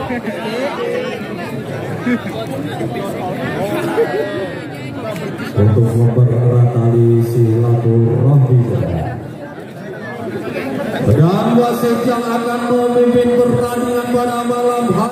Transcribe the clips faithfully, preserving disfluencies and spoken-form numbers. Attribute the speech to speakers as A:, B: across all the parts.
A: untuk mempererat tali silaturahmi. Dan wasit yang akan memimpin pertandingan pada malam hari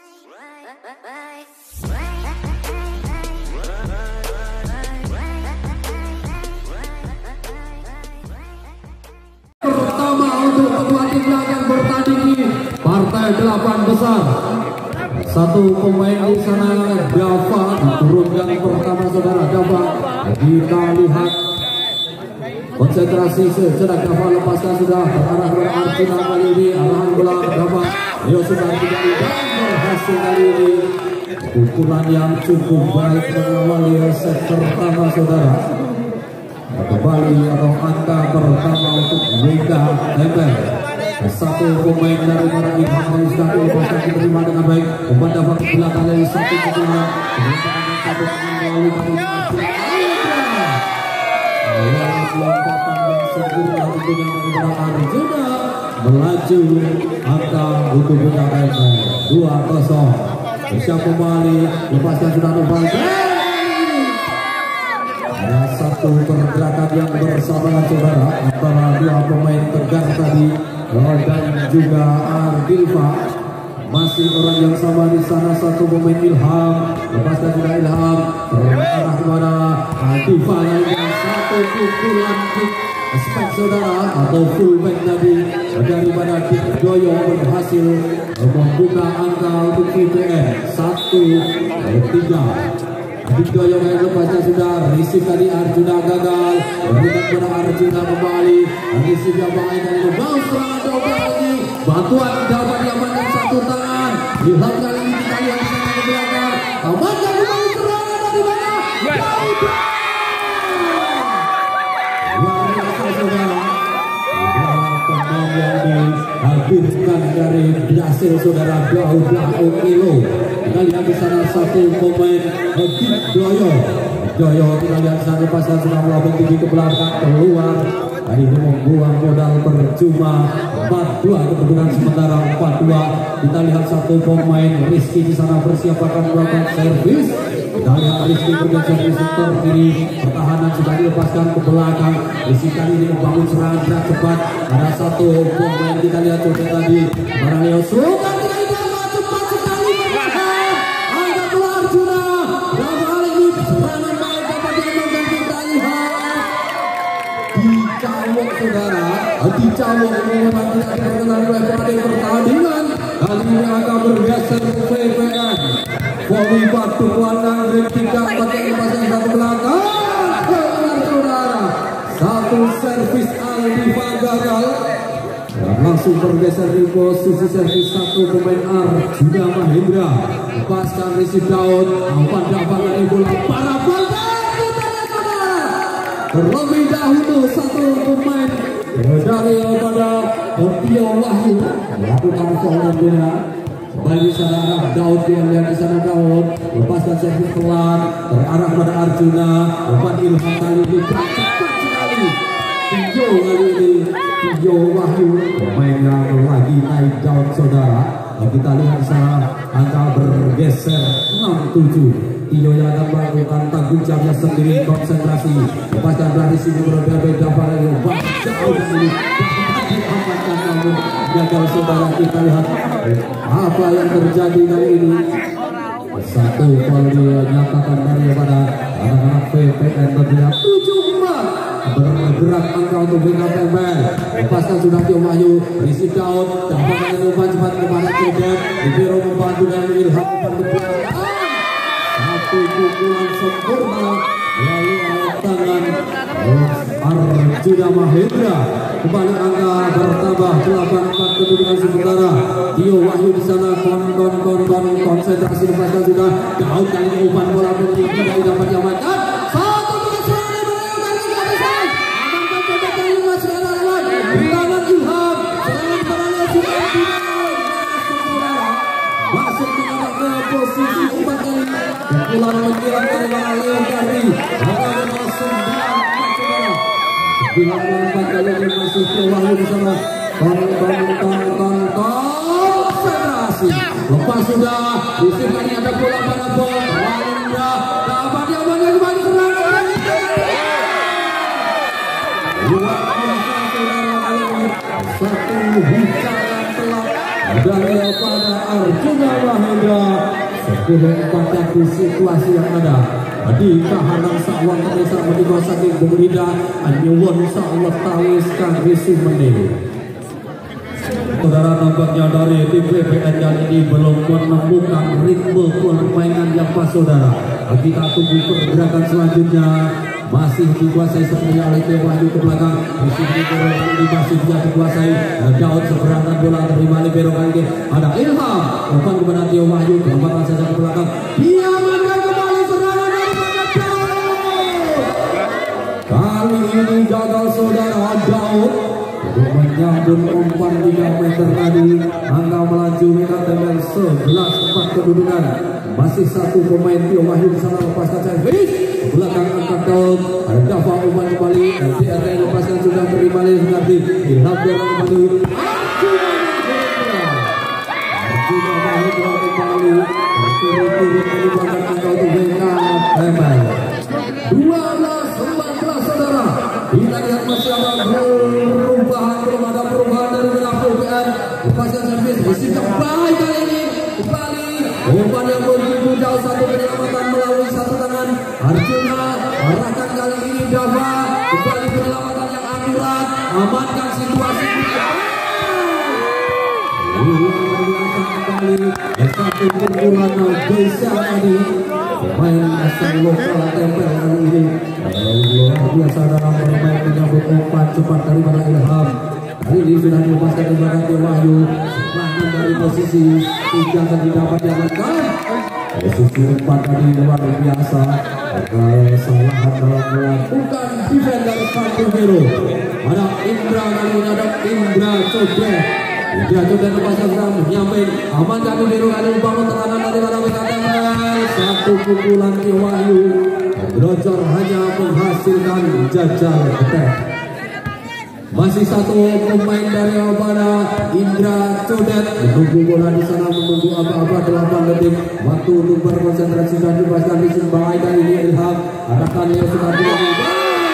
A: pertama untuk kedua tim yang akan bertanding di partai delapan besar. Satu pemain di sana Dava diturunkan pertama saudara Dava. Kita lihat konsentrasi sejenak. Dava lepaskan sudah berarah ke Arjuna kali ini. Arahan bola Dava. Dia sudah tidak berhasil kali ini. Pukulan yang cukup baik mengawali set pertama saudara. Kembali atau angka pertama untuk Wika Ember. Satu pemain dari Marang Ilham yang sudah dilepaskan diterima dengan baik. Umpan dapat ke belakang dari satu pukulan. Satu melalui lompatan yang sempurna tentunya kepada Arjuna. Melaju angka untuk Wika Ember dua kosong. Bersiap kembali. Lepaskan sudah Noval. Ada satu pergerakan yang bersamaan saudara antara dua pemain tegar tadi dan juga Ardilva. Masih orang yang sama di sana, satu pemain Ilham. Lepaskan sudah Ilham terarah kepada Ardilva dengan satu pukulan kick spek saudara atau fullback tadi daripada Dik Doyo berhasil membuka angka untuk V P N satu tiga. Dik Doyo yang lepasnya sudah receive tadi Arjuna gagal. Berikan kepada Arjuna kembali. Receive yang baik dan membawa serangan double lagi. Bantuan dapat diamankan satu tangan. Lihat kali ini kita lihat di sana ke belakang. Amankan kembali serangan dari mana? Luar biasa saudara. Pemain yang dihadirkan dari Brasil saudara Daud Okelo. Kita lihat di sana satu pemain Dik Doyo. Doyo kita lihat sana pasal sudah melambung tinggi ke belakang keluar. Tadi membuang modal percuma. Empat dua kebetulan sementara empat dua. Kita lihat satu pemain Rizky di sana bersiap akan melakukan servis. Kita lihat Rizky bergeser di sektor kiri. Pertahanan sudah dilepaskan ke belakang. Rizky kali ini membangun serangan gerak cepat. Ada satu pemain kita lihat coba tadi. Baraleo suka tidak dibangun cepat sekali. Angkat bola Arjuna. Dan kali ini serangan baik dapat diamankan kita lihat. Dicawok saudara. Dicawok memang tidak diperkenalkan oleh pemain pertandingan. Kali ini akan bergeser ke V P N. Volley batu warna ring tiga pakai lepaskan satu belakang. Saudara, satu servis Aldiva gagal. Dan langsung bergeser di posisi servis satu pemain Arjuna Mahendra. Lepaskan receive Daud. Umpan dapat dari bola para bola. Terlebih dahulu satu pemain dari pada Tio Wahyu melakukan seorang bola. Kembali di sana Daud yang lihat di sana Daud lepaskan servis pelan terarah pada Arjuna. Umpan Ilham kali ini cepat sekali. Tio kali ini Tio Wahyu pemain yang lagi naik Daud saudara. Kita lihat di sana angka bergeser enam tujuh. Tio yang akan melakukan tanggung jawabnya sendiri konsentrasi. Lepaskan dari sini berbeda-beda pada umpan jauh ini. Diamankan namun gagal saudara. Kita lihat apa yang terjadi kali ini. Satu kali dinyatakan daripada anak-anak V P N tentunya tujuh empat. Bergerak angka untuk Wika Ember. Lepaskan sudah Tio Wahyu. Receive Daud. Dapatkan umpan cepat kepada Cedek. Ibero membantu dan Ilham umpan ke belakang. Satu pukulan sempurna melalui alat tangan Arjuna Mahendra. Kembali angka bertambah delapan empat kedudukan sementara. Tio Wahyu di sana kon kon kon kon konsentrasi lepaskan sudah. Daud kali ini umpan bola berikut tidak dapat diamankan. Satu tiga serangan berlakukan tiga besar. Amankan coba kali mas sekarang lawan. Tangan Ilham. Serangan beralih sudah final. Masuk ke posisi umpan kali ini. Pukulan menggiring dari Leon Gari. Angka nomor sembilan empat saudara. Bila melompat kali ini masih Tio Wahyu di sana. Kon kon kon kon konsentrasi. konsentrasi. Lepas sudah di sini ada bola pada bola Indra dapat dia kembali serangan luar biasa saudara. Satu bicara telak dari pada Arjuna Mahendra. Sepuluh empat di situasi yang ada di kahanan sawan terisa meniko sakit berbeda anyuwon sa'Allah tawis kang risu menil. Saudara, nampaknya dari tim B P N kali ini belum menemukan ritme permainan yang pas saudara. Kita tunggu pergerakan selanjutnya. Masih dikuasai sepenuhnya oleh Tio Wahyu ke belakang. Di sini ini masih bisa dikuasai. Daud seberangan bola terima libero kali ini. Ada Ilham. Umpan kepada Tio Wahyu. Lompatan saja ke belakang. Dia menang kembali serangan daripada Daud. Kali ini gagal saudara. Daud menyambut umpan tiga meter tadi. Angka melaju mereka dengan sebelas empat kedudukan. Masih satu pemain Tio Wahyu di sana lepas kaca. Belakang angkat Daud. Ada Dava umpan kembali. Dan T R T lepaskan sudah terima lagi nanti. Ilham dorong kembali. Arjuna Mahendra kembali. Turut-turut menyumbangkan angka untuk backup level. dua belas sembilan belas saudara. Kita lihat masih ada perubahan, belum ada perubahan dari benak B P N. Lepaskan servis, isi kembali kali ini. Kembali umpan yang begitu jauh, satu penyelamatan melalui satu tangan Arjuna. Arahkan kali ini Dava. Kembali penyelamatan yang akurat, amankan situasi. Luar biasa kembali. Satu pukulan Geisha tadi. Pemain asal lokal tempel kali ini. Luar biasa dalam bermain menyambut umpan cepat daripada Ilham. Kali ini sudah dilepaskan ke belakang Tio Wahyu. Serangan dari posisi tiga tadi dapat diamankan. Posisi umpan tadi luar biasa. Kesalahan dalam melakukan defense dari Pandu Hero. Ada Indra kali ini, ada Indra Codet. Indra Codet lepaskan sedang menyampaikan aman Pandu Hero kali ini bangun tekanan dari para W K T M. Satu pukulan Tio Wahyu. Grocor hanya menghasilkan jajal ketek. Masih satu pemain dari Abana, Indra Codet menunggu bola di sana, menunggu apa-apa delapan detik waktu untuk berkonsentrasi dan dibebaskan di sini. Kali ini Ilham adakan yang sudah dilakukan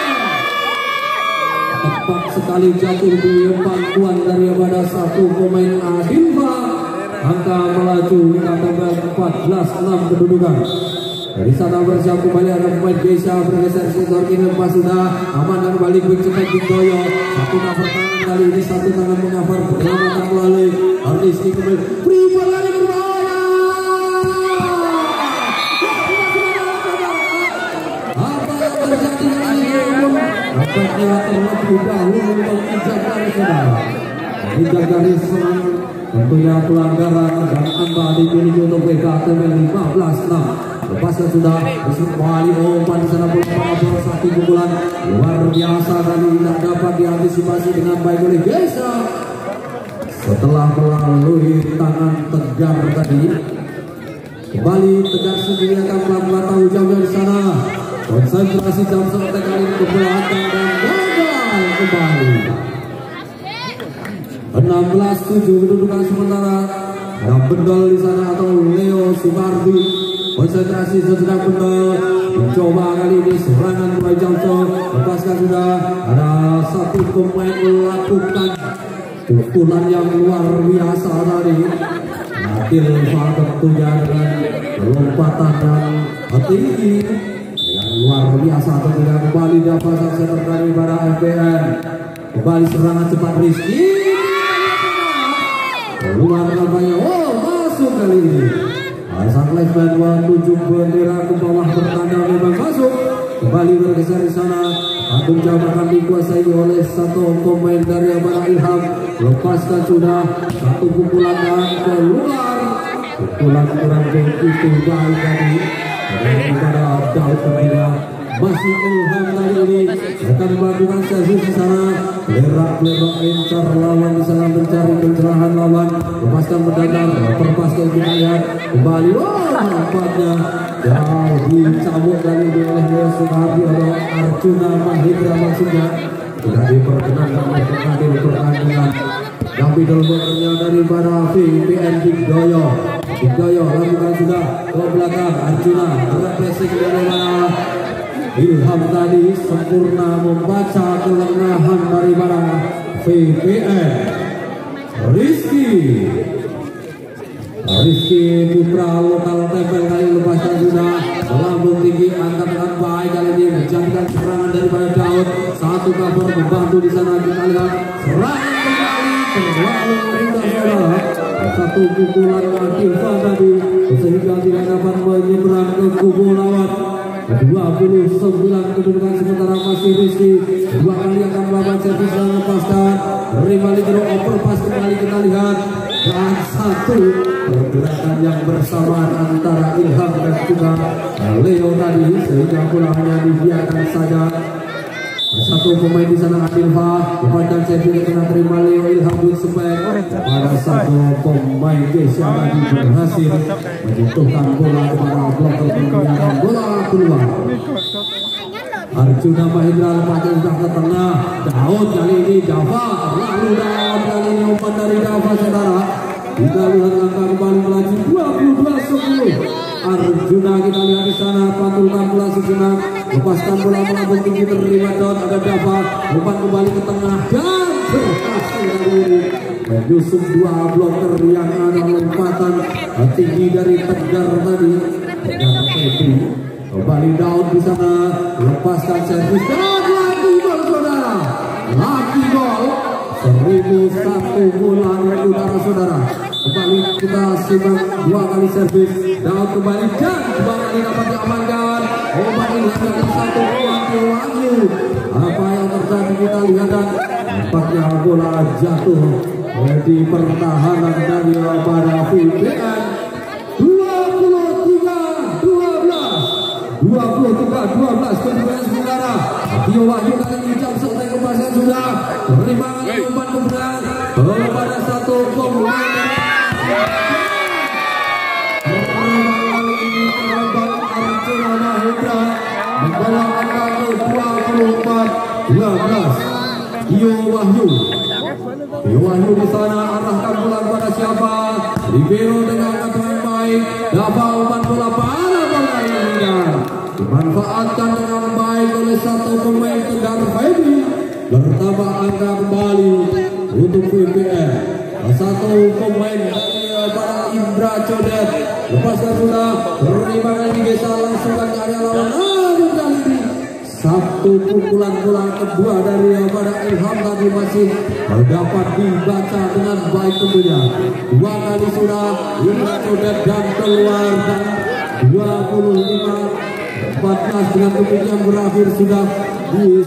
A: tepat sekali jatuh di pangkuan dari Abana satu pemain Adinva. Angka melaju kita tambah empat belas enam kedudukan. Dari sana bersiap kembali ada pemain Geisha bergeser sektor kiri, lepas sudah aman dan balik big cepat Doyo. Satu cover tangan kali ini, satu tangan mengcover penyelamatan melalui Arliski kembali Prima lari ke bola. Apa yang terjadi kali ini? Nampaknya terlebih dahulu menginjak garis saudara. Menginjak garis tentunya pelanggaran dan angka dimiliki untuk W K T M lima belas enam. Lepaskan sudah kembali umpan di sana bola bola satu pukulan luar biasa kali tidak dapat diantisipasi dengan baik oleh Geisha. Setelah melalui tangan Tegar tadi, kembali Tegar sendiri akan pelan-pelan tahu jauh di sana. Konsentrasi jam serta kali ini ke belakang dan gagal kembali. enam belas tujuh kedudukan sementara. Ada Bendol di sana atau Leo Sumardi. Konsentrasi sejenak Bendol. Mencoba kali ini serangan mulai jauh. Lepaskan sudah. Ada satu pemain melakukan pukulan yang luar biasa tadi. Natil Fa tentunya dengan lompatan yang tinggi yang luar biasa. Tentunya kembali dapat saksi terkari pada F B N. Kembali serangan cepat Rizky. Keluar kampanye. Oh, masuk kali ini. Sang Lesman menuju bendera ke bawah bertanda memang masuk. Kembali bergeser di sana. Agung Jawa akan dikuasai oleh satu pemain dari Abana Ilham. Lepaskan sudah satu pukulan dan keluar. Pukulan kurang begitu baik tadi. Daripada Daud tentunya. Masih Ilham kali ini akan melakukan sesi di sana. Lerak-lerak incar lawan di sana, mencari pencerahan lawan. Lepaskan mendatar, perpaskan kita lihat kembali. Wah, nampaknya jauh dicabut dari oleh Leo Sumardi atau Arjuna Mahendra maksudnya. Tidak diperkenankan oleh pengadil pertandingan. Tapi terbentuknya daripada V P N Digoyo. Digoyo lakukan sudah ke belakang. Arjuna refleksi dari mana? Ilham tadi sempurna membaca kelengahan daripada V P N. Rizky Rizky Putra lokal tempel kali lepaskan sudah melambung tinggi, angkat dengan baik kali ini menjadikan serangan daripada Daud. Satu kabar membantu di sana, kita lihat serangan kembali terlalu indah saudara. Satu pukulan Adilva tadi sehingga tidak dapat menyeberang ke kubu lawan. dua puluh sembilan kedudukan sementara masih Rizky dua kali akan melawan servis dan lepaskan kembali ke overpass. Kembali kita lihat dan satu pergerakan yang bersamaan antara Ilham dan juga Leo tadi sehingga pulangnya dibiarkan saja. Satu pemain di sana Adilva lepaskan servis kena terima Leo. Ilham di spek pada satu pemain Gesia tadi berhasil menyentuhkan bola kepada blok kemudian bola keluar. Arjuna Mahendra lepaskan sudah ke tengah. Daud kali ini Java lalu Daud kali ini umpan dari Java saudara. Kita lihat angka kembali melaju dua puluh dua sepuluh. Arjuna kita lihat di sana pantulkan bola sejenak, lepaskan bola melambung tinggi terima Daud, ada Java umpan kembali ke tengah dan berhasil dari ini menyusun dua bloker yang ada lompatan tinggi dari Tegar tadi dan Teddy. Kembali Daud di sana lepaskan servis dan lagi gol saudara, lagi gol. Seribu satu bola saudara-saudara. Kembali kita simak dua kali servis. Daud kembali dan dua kali dapat diamankan. Obat Ilham dari satu wakil Wahyu. Apa yang terjadi kita lihat dan nampaknya bola jatuh di pertahanan dari pada V P N. dua puluh tiga dua belas dua puluh tiga dua belas kedudukan sementara. Tio Wahyu kali ini jam selesai kepastian sudah perimbangan umpan kebenaran kepada satu pemain Arjuna Mahendra membawa angka ke dua puluh empat dua belas. Tio Wahyu Tio Wahyu di sana arahkan bola kepada siapa? Libero dengan dengan baik dapat umpan bola pada bola ini dimanfaatkan dengan baik oleh satu pemain Tegar Feby. Bertambah angka kembali untuk V P N. Satu pemain para Indra Codet lepaskan sudah perimbangan di desa langsung ke area lawan. Lalu kali ini satu pukulan bola kedua dari pada Ilham tadi masih dapat dibaca dengan baik tentunya. Dua kali sudah Indra Codet dan keluar dan dua puluh lima empat belas dengan demikian berakhir sudah di